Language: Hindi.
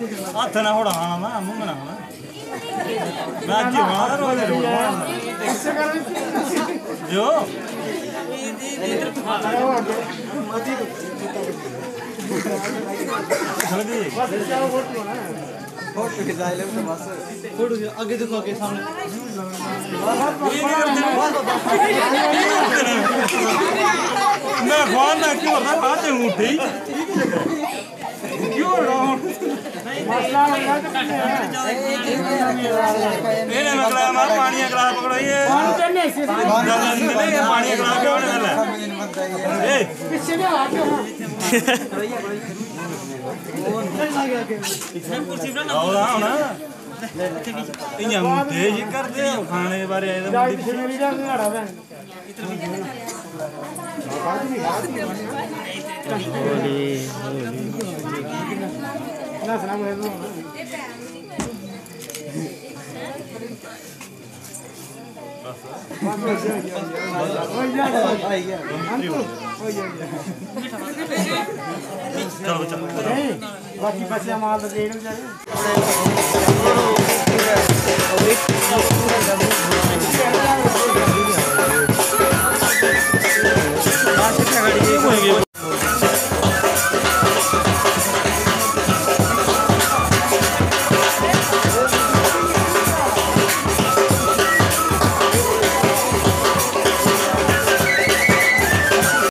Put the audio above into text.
हाथ ना होड़ा ना मुंह ना मैं आज मार रोज जो आगे देखो आगे सामने मैं फोन ना क्यों रहा बातें उठी क्यों रहा ये मगला मार पानी का ग्लास पकड़ो ये पानी का ग्लास क्यों नहीं ए पीछे में आके आओ ना इन्हें मुद्दे जी कर दे खाने बारे आए तो बाकी पैसे माल दे